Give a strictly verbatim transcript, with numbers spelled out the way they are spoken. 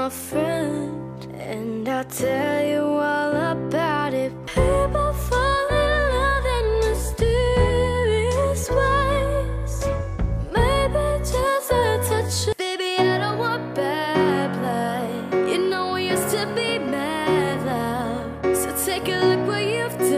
my friend, and I'll tell you all about it. People fall in love in mysterious ways. Maybe just a touch. Baby, I don't want bad blood. You know we used to be mad love. So take a look what you've done.